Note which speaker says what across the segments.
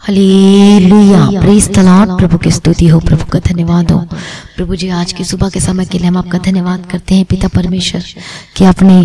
Speaker 1: Hallelujah, praise the Lord. प्रभु की स्तुति हो, प्रभु का धन्यवाद हो। प्रभु जी, आज की सुबह के समय के लिए हम आपका धन्यवाद करते हैं पिता परमेश्वर कि आपने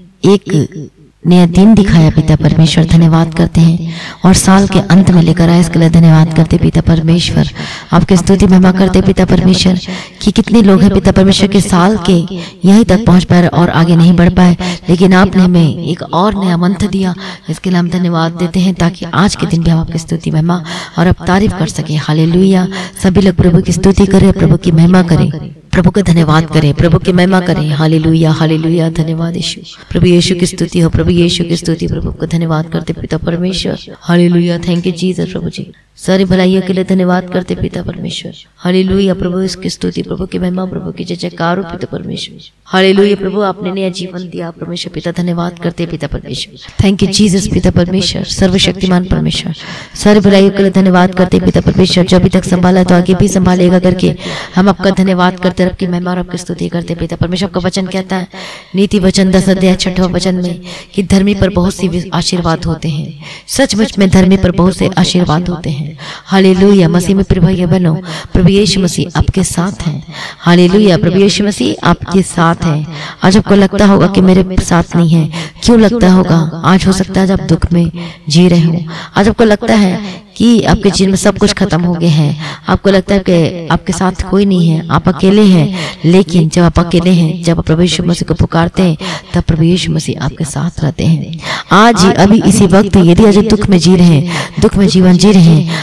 Speaker 1: एक नया दिन दिखाया पिता परमेश्वर। धन्यवाद करते हैं और साल के अंत में लेकर आए इसके लिए धन्यवाद करते पिता परमेश्वर। आपकी स्तुति महिमा करते पिता परमेश्वर कि कितने लोग हैं पिता परमेश्वर के साल के यहीं तक पहुंच पाए और आगे नहीं बढ़ पाए, लेकिन आपने हमें एक और नया मंत्र दिया। इसके लिए हम धन्यवाद देते हैं ताकि आज के दिन भी हम आपकी स्तुति महिमा और अब तारीफ कर सके। हालेलुया। सभी लोग प्रभु की स्तुति करें, प्रभु की महिमा करें, प्रभु का धन्यवाद करें, प्रभु की महिमा करें। Hallelujah, hallelujah. धन्यवाद यीशु। प्रभु यीशु की स्तुति हो, प्रभु यीशु की स्तुति। प्रभु का धन्यवाद करते पिता परमेश्वर। हालेलुया। Thank you Jesus. प्रभु जी सारी भलाइयों के लिए धन्यवाद करते पिता परमेश्वर। हालेलुया। प्रभु इसकी स्तुति, प्रभु की महिमा, प्रभु की जय जयकार हो पिता परमेश्वर। हालेलुया। प्रभु आपने नया जीवन दिया परमेश्वर पिता, धन्यवाद करते पिता परमेश्वर। थैंक यू जीसस पिता परमेश्वर, सर्वशक्तिमान परमेश्वर। सारी भलाइयों के लिए धन्यवाद करते पिता परमेश्वर। जो अभी तक संभाला तो आगे भी संभालेगा करके हम आपका धन्यवाद करते, आपकी महिमा और आपकी स्तुति करते पिता परमेश्वर। आपका वचन कहता है नीति वचन 10 अध्याय 6वां वचन में कि धर्मी पर बहुत सी आशीर्वाद होते हैं। सचमुच में धर्मी पर बहुत से आशीर्वाद होते हैं। हालेलुया। मसीह में प्रिय भाई बहनों, प्रभु यीशु मसीह आपके साथ हैं। हालेलुया। प्रभु यीशु मसीह आपके साथ हैं। आज आपको लगता होगा कि मेरे साथ नहीं है, क्यों लगता होगा? आज हो सकता है जब दुख में जी रहे हो, आज आपको लगता है कि आपके जीवन में सब कुछ खत्म हो गए हैं, आपको लगता है कि आपके साथ कोई नहीं है, आप अकेले हैं। लेकिन जब आप अकेले हैं, जब आप प्रभु यीशु मसीह को पुकारते हैं, तब प्रभु यीशु मसीह आपके साथ रहते हैं। आज ही अभी इसी वक्त यदि आज दुख में जी रहे हैं, दुख में जीवन जी रहे हैं,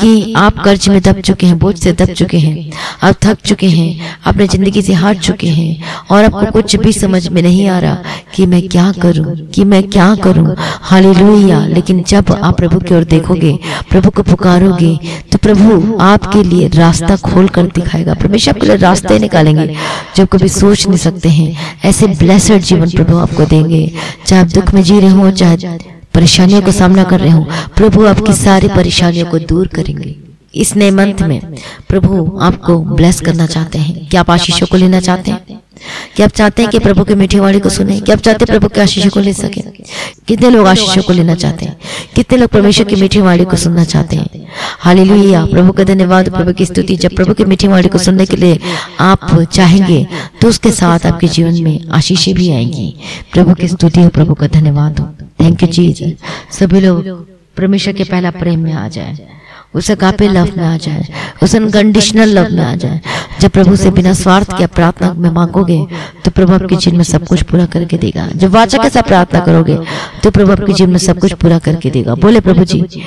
Speaker 1: आप कर्ज में दब चुके हैं, बोझ से दब चुके हैं, आप थक चुके हैं, अपने जिंदगी से हार चुके हैं और आपको कुछ भी समझ में नहीं आ रहा कि मैं क्या करूं, कि मैं क्या करूं। हालेलुया। लेकिन जब आप प्रभु की ओर देखोगे, प्रभु को पुकारोगे, तो प्रभु आपके लिए रास्ता खोल कर दिखाएगा। परमेश्वर आपके लिए रास्ते निकालेंगे जो कभी सोच नहीं सकते हैं। ऐसे ब्लेसड जीवन प्रभु आपको देंगे। चाहे आप दुख में जी रहे हो, चाहे परेशानियों का सामना कर रहे हो, प्रभु आपकी सारी परेशानियों को दूर करेंगे। इस नए मंथ में प्रभु आपको ब्लेस करना चाहते हैं। क्या आप आशीषों को लेना चाहते हैं? क्या आप चाहते हैं कि प्रभु के मीठी वाणी को सुने? क्या आप चाहते हैं प्रभु के आशीषों को ले सके? कितने लोग आशीषों को लेना चाहते हैं? कितने लोग परमेश्वर की मीठी वाणी को सुनना चाहते हैं? हालेलुया। प्रभु का धन्यवाद, प्रभु की स्तुति। जब प्रभु की मीठी वाणी को सुनने के लिए आप चाहेंगे तो उसके साथ आपके जीवन में आशीषें भी आएंगी। प्रभु की स्तुति हो, प्रभु का धन्यवाद हो। Thank you Jesus. सभी लोग परमेश्वर के पहला प्रेम में आ जाए, उस अगापे लव में आ जाए, उस अनकंडीशनल लव में आ जाए। जब प्रभु से बिना स्वार्थ के प्रार्थना में मांगोगे तो प्रभु आपके जीवन में सब कुछ पूरा करके देगा। जब वाचा के साथ प्रार्थना करोगे तो प्रभु आपके जीवन में सब कुछ पूरा करके देगा। बोले प्रभु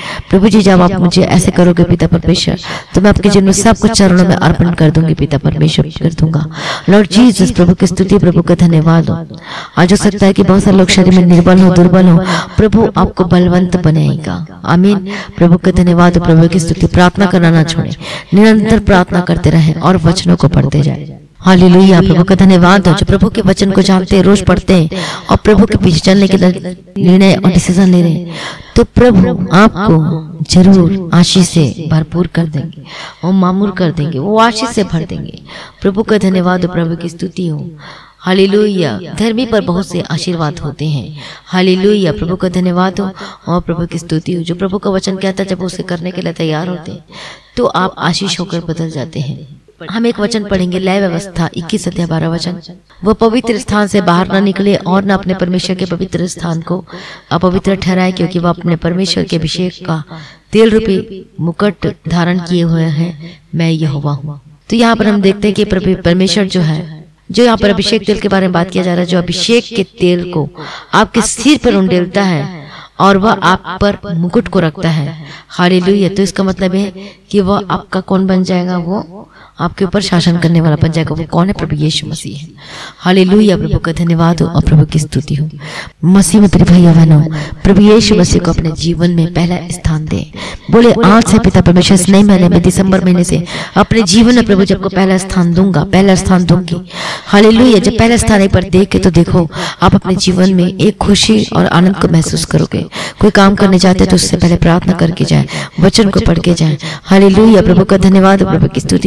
Speaker 1: जी जब आप मुझे ऐसे करोगे पिता परमेश्वर, तो मैं आपके जीवन में सब कुछ चरणों में अर्पण कर दूंगी पिता परमेश्वर, कर दूंगा। लॉर्ड जीसस, प्रभु की स्तुति, प्रभु का धन्यवाद हो। आज हो सकता है कि बहुत सारे लोग शरीर में निर्बल हो, दुर्बल हो, प्रभु आपको बलवंत बनाएगा। आमीन। प्रभु का धन्यवाद। प्रभु की स्तुति। प्रार्थना करना ना छोड़े, निरंतर प्रार्थना करते रहें और वचनों को पढ़ते जाए। हालेलुया। प्रभु का धन्यवाद हो जो प्रभु के वचन को जानते हैं, रोज पढ़ते हैं और प्रभु के पीछे चलने के निर्णय और डिसीजन ले रहे हैं, तो प्रभु आपको जरूर आशीष से भरपूर कर देंगे और मामूर कर देंगे, वो आशीष से भर देंगे। प्रभु का धन्यवाद हो, प्रभु की स्तुति हो। हालेलुया। धर्मी पर बहुत से आशीर्वाद होते हैं। हालेलुया। प्रभु का धन्यवाद हो और प्रभु की स्तुति हो। जो प्रभु का वचन कहता है, जब उसे करने के लिए तैयार होते हैं तो आप आशीष होकर बदल जाते हैं। हम एक वचन पढ़ेंगे, लय व्यवस्था 21 अध्याय 12 वचन। वो पवित्र स्थान से बाहर न निकले और न अपने परमेश्वर के पवित्र स्थान को अपवित्र ठहराए, क्योंकि वह अपने परमेश्वर के अभिषेक का तेल रूपी मुकुट धारण किए हुए हैं। मैं यहोवा हूँ। तो यहाँ पर हम देखते हैं कि परमेश्वर जो है, जो यहाँ पर अभिषेक तेल के बारे में बात किया जा रहा है, जो अभिषेक के तेल को आपके सिर पर उंडेलता है और वह आप पर मुकुट को रखता है। हालेलुया। तो इसका मतलब है कि वह आपका कौन बन जाएगा? वो आपके ऊपर शासन करने वाला बन जाएगा। वो कौन है? प्रभु यीशु मसीह है। हालेलुया। प्रभु का धन्यवाद हो और प्रभु की स्तुति हो। मसीह में प्रिय भाइयों बहनों, प्रभु यीशु मसीह को अपने जीवन में पहला स्थान दे। बोले आज से पिता परमेश्वर इस नए महीने में, दिसंबर महीने से अपने जीवन में प्रभु जब को पहला स्थान दूंगा, पहला स्थान दूंगी। हालेलुया। जब पहला स्थान एक पर देखे तो देखो आप अपने जीवन में एक खुशी और आनंद को महसूस करोगे। कोई काम करने जाते तो उससे पहले प्रार्थना करके जाए, वचन को पढ़ के जाए। हालेलुया। प्रभु का धन्यवाद, प्रभु की स्तुति। कोई भी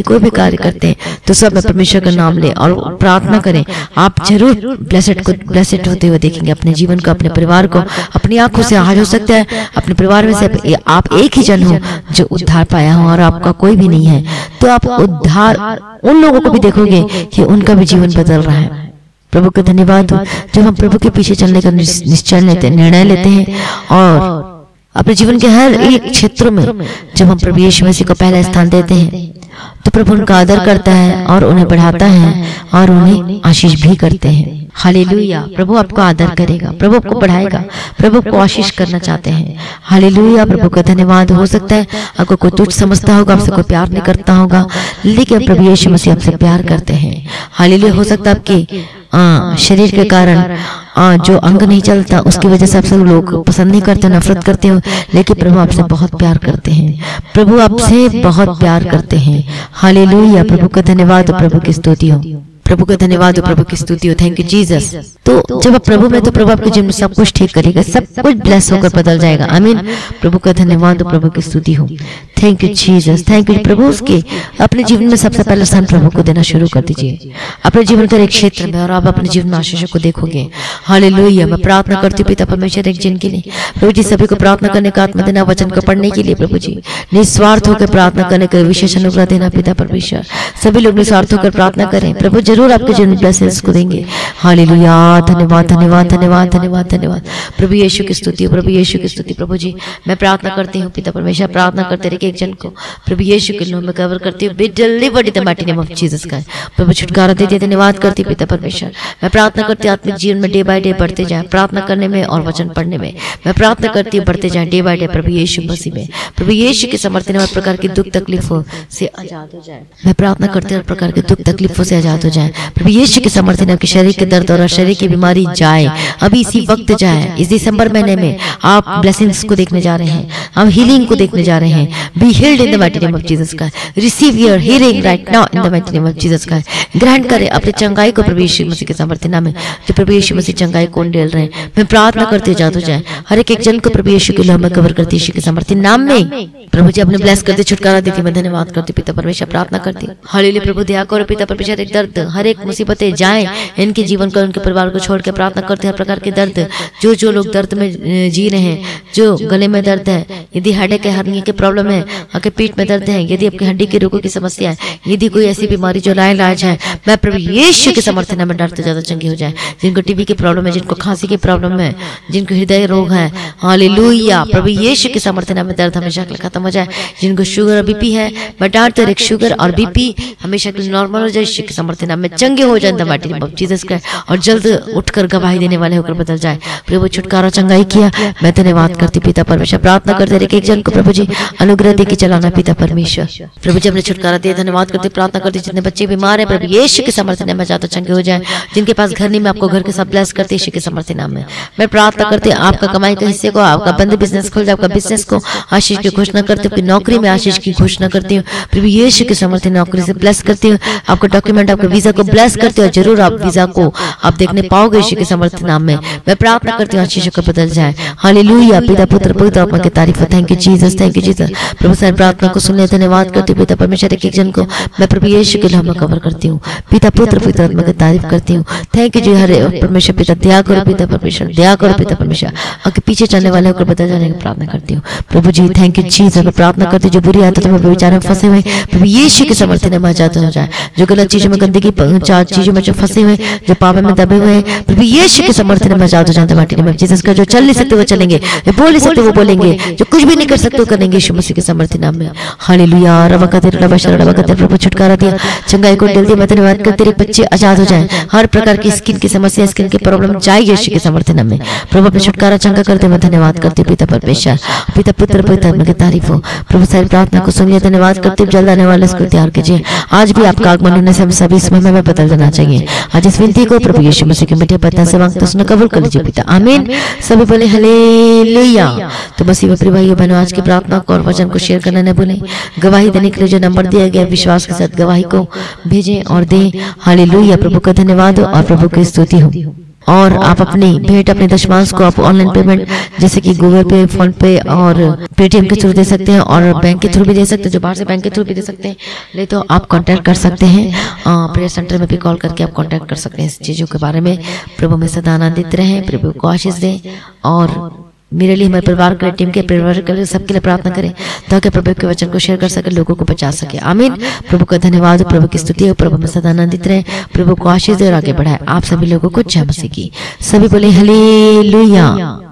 Speaker 1: कार्य करते हैं तो सब में परमेश्वर का नाम ले और प्रार्थना करें। आप जरूर ब्लेसेड होते हुए देखेंगे अपने जीवन को, अपने परिवार को। अपनी आंखों से आज हो सकता है अपने परिवार में से आप एक ही जन हो जो उद्धार पाया हो और आपका कोई भी नहीं है, तो आप उद्धार उन लोगों को भी देखोगे कि उनका भी जीवन बदल रहा है। प्रभु का धन्यवाद हो। जब हम प्रभु के पीछे चलने का निश्चय लेते हैं, निर्णय लेते हैं और अपने जीवन के हर एक क्षेत्र में जब हम प्रभु यीशु मसीह को पहला स्थान देते हैं तो प्रभु उनका आदर करता है और उन्हें बढ़ाता है और उन्हें आशीष भी करते हैं। हालेलुया। प्रभु आपको आदर करेगा, प्रभु आपको बढ़ाएगा, प्रभु आपको आशीष करना चाहते हैं। हालेलुया। प्रभु का धन्यवाद। हो सकता है आपको कोई तुच्छ समझता होगा, आपसे कोई प्यार नहीं करता होगा, लेकिन प्रभु यीशु मसीह आपसे प्यार करते हैं। हालेलुया। हो सकता है आपके शरीर के कारण जो अंग नहीं चलता उसकी वजह से आपसे लोग पसंद नहीं करते, नफरत करते हो, लेकिन प्रभु आपसे बहुत प्यार करते हैं। प्रभु आपसे बहुत प्यार करते हैं। हालेलुया। प्रभु का धन्यवाद, प्रभु की स्तुति हो, प्रभु का धन्यवाद हो, प्रभु की स्तुति हो। Thank you Jesus. तो जब आप प्रभु में, तो प्रभु आपके जीवन में सब कुछ ठीक करेगा, सब कुछ ब्लेस होकर बदल जाएगा। आमीन। प्रभु का धन्यवाद हो, प्रभु की स्तुति हो। Thank you Jesus. Thank you प्रभु। उसके अपने जीवन में सबसे पहले स्थान प्रभु को देना शुरू कर दीजिए अपने जीवन के एक क्षेत्र में, और आप अपने जीवन में आशीषों को देखोगे। हालेलुया। मैं प्रार्थना करती हूँ पिता परमेश्वर एक जन के लिए, प्रभु जी सभी को प्रार्थना करने का आत्मा देना, वचन को पढ़ने के लिए प्रभु जी निस्वार्थ होकर प्रार्थना करने का विशेष अनुग्रह देना पिता परमेश्वर। सभी लोग निस्वार्थ होकर प्रार्थना करें, प्रभु जरूर आपके जीवन में ब्लेसिंग्स को देंगे। हालेलुया। धन्यवाद धन्यवाद धन्यवाद धन्यवाद धन्यवाद। प्रभु यीशु की स्तुति, प्रभु यीशु की स्तुति। प्रभु जी मैं प्रार्थना करती हूँ पिता परमेश्वर, प्रार्थना करते रहिए एक जन को प्रभु यीशु के नाम में कवर करती हूँ। Be delivered in the mighty name of Jesus Christ. प्रभु छुटकारा देते। धन्यवाद करती पिता परमेश्वर। मैं प्रार्थना करती हूँ आत्मिक जीवन में डे बाय डे बढ़ते जाए, प्रार्थना करने में और वचन पढ़ने में। मैं प्रार्थना करती हूँ बढ़ते जाए डे बाय डे प्रभु यीशु मसीह में। प्रभु यीशु के समर्थन हर प्रकार की दुख तकलीफों से आजाद हो जाए। मैं प्रार्थना करती हूँ हर प्रकार के दुख तकलीफों से आजाद हो जाए। प्रभु यीशु के समर्थन आपके शरीर के दर्द और शरीर की बीमारी जाए, अभी इसी वक्त जाए। इस दिसंबर महीने में आप ब्लेसिंग्स को देखने जा रहे हैं, हम हीलिंग को देखने जा रहे हैं। Be healed in the mighty name of Jesus Christ. Receive your healing right now in the mighty name of Jesus Christ. ग्रहण करें अपने चंगाई को प्रभु यीशु मसीह के समर्थन नाम में, जो प्रभु यीशु मसीह चंगाई कौन डेल रहे हैं। मैं प्रार्थना करते आजाद हो जाए हर एक जन को प्रभु यीशु के नाम में कवर करती यीशु के समर्थन नाम में। प्रभु जी अपने ब्लेस करते, छुटकारा देती। मैं धन्यवाद करती पिता परमेश्वर, प्रार्थना करती। हालेलुया। प्रभु दया करो पिता परमेश्वर, एक दर्द हर एक मुसीबतें जाए इनके जीवन को, उनके परिवार को छोड़ के प्रार्थना करते हैं। हर प्रकार के दर्द जो लोग दर्द में जी रहे हैं, जो गले में दर्द है, यदि हेडेक है, हर्निया के प्रॉब्लम है, आपके पीठ में दर्द है, यदि आपकी हड्डी के रोगों की समस्या है, यदि कोई ऐसी बीमारी जो लाइलाज है, मैं प्रभु यीशु के समर्थन में डरते ज्यादा चंगी हो जाए। जिनको टीबी की प्रॉब्लम है, जिनको खांसी की प्रॉब्लम है, जिनको हृदय रोग है, हालेलुया प्रभु यीशु के समर्थन में दर्द हमेशा के लिए खत्म हो जाए। जिनको शुगर और बीपी है, मैं डांटते एक शुगर और बीपी हमेशा के लिए नॉर्मल हो जाए, यीशु के समर्थन में चंगे हो जाए mighty name of Jesus Christ, और जल्द उठकर गवाही देने वाले होकर बदल जाए। प्रभु छुटकारा चंगाई किया, मैं धन्यवाद करती पिता परमेश्वर। प्रार्थना करते रहे एक जन को प्रभु जी अनुग्रह दे के चलाना पिता परमेश्वर। प्रभु जी हमने छुटकारा दिया, धन्यवाद करते। प्रार्थना करते जितने बच्चे बीमार हैं प्रभु यीशु के समर्थन में जाते चंगे हो जाए। जिनके पास घर नहीं, मैं आपको घर के सब ब्लेस करते यीशु के समर्थन नाम में। मैं प्रार्थना करते आपका कमाई के हिस्से को, आपका बंद बिजनेस खुल जाए, आपका बिजनेस को आशीष की घोषणा करते, आपकी नौकरी में आशीष की घोषणा करती हूँ प्रभु यीशु के समर्थन नौकरी से ब्लेस करती हूँ। आपका डॉक्यूमेंट, आपका वीजा को ब्लेस करते हो, जरूर आप वीजा को आप देखने पाओगे यीशु के समर्थन नाम में। मैं प्रार्थना करती हूँ आशीषों को बदल जाए। हालेलुया। पिता पुत्र पवित्र आत्मा की तारीफ हो। Thank you Jesus, thank you Jesus. प्रभु सारी प्रार्थना को सुन ले, धन्यवाद करती हूँ पिता परमेश्वर। एक जन को मैं प्रभु यीशु के नाम में कवर करती हूँ। पिता पुत्र पवित्र आत्मा की तारीफ करती हूँ। थैंक यू जी हरे परमेश्वर पिता, दया करो पिता परमेश्वर, दया करो पिता परमेश्वर। आपके पीछे चलने वाले होकर बदल जाने की प्रार्थना करती हूँ प्रभु जी। Thank you Jesus. मैं प्रार्थना करती हूँ जो बुरी आदतों में विचार में फंसे हुए प्रभु यीशु के समर्थन में आजाद हो जाए। जो गलत चीजों में, गंदगी चार चीजों में जो फंसे हुए, जो पाप में दबे हुए हैं प्रभु यीशु के समर्थन में आजाद हो जाते माटी नेम ऑफ जीसस का। जो चल नहीं सकते वो चलेंगे, जो बोल नहीं सकते वो बोलेंगे, जो कुछ भी नहीं कर सकते वो करेंगे यीशु मसीह के समर्थन नाम में। हालेलुया। रवा कहते प्रभु छुटकारा दिया, चंगाई को दिल दिया। मैं धन्यवाद करते रहे बच्चे आजाद हो जाए, हर प्रकार की स्किन की समस्या, स्किन की प्रॉब्लम जाए यीशु के समर्थन नाम में। प्रभु अपने छुटकारा चंगा करते, मैं धन्यवाद करती पिता परमेश्वर। पिता पुत्र पवित्र आत्मा की तारीफ हो। प्रभु सारी प्रार्थना को सुनिए, धन्यवाद करते। जल्द आने वाले इसको तैयार कीजिए। आज भी आपका आगमन होने से हम सभी समय में बदल जाना चाहिए। आज इस विनती को प्रभु यीशु मसीह के मीठे पत्ता से मांगते उसने कबूल कर लीजिए पिता, आमीन। सभी बोले हालेलुया। तो मसीह में प्रिय भाइयों बहनों, आज की प्रार्थना को और वचन को शेयर करना न भूलें। गवाही देने के लिए जो नंबर दिया गया, विश्वास के साथ गवाही को भेजें और दें। हालेलुया। प्रभु का धन्यवाद हो और प्रभु की स्तुति हो। और आप अपनी भेंट, अपने दशमांश को आप ऑनलाइन पेमेंट जैसे कि गूगल पे, फोन पे और पेटीएम के थ्रू दे सकते हैं, और बैंक के थ्रू भी दे सकते हैं, जो बाहर से बैंक के थ्रू भी दे सकते हैं। नहीं तो आप कांटेक्ट कर सकते हैं, प्रेयर सेंटर में भी कॉल करके आप कांटेक्ट कर सकते हैं इस चीज़ों के बारे में। प्रभु में सदा आनंदित रहें, प्रभु को आशीष दें, और मेरे लिए, हमारे परिवार के लिए, टीम के परिवार के लिए, सबके लिए प्रार्थना करें ताकि प्रभु के वचन को शेयर कर सके, लोगों को बचा सके। आमीन। प्रभु का धन्यवाद, प्रभु की स्तुति हो, प्रभु में सदा आनंदित रहे, प्रभु को आशीष दे और आगे बढ़ाए। आप सभी लोगों को जय मसीह की। सभी बोले हालेलुया।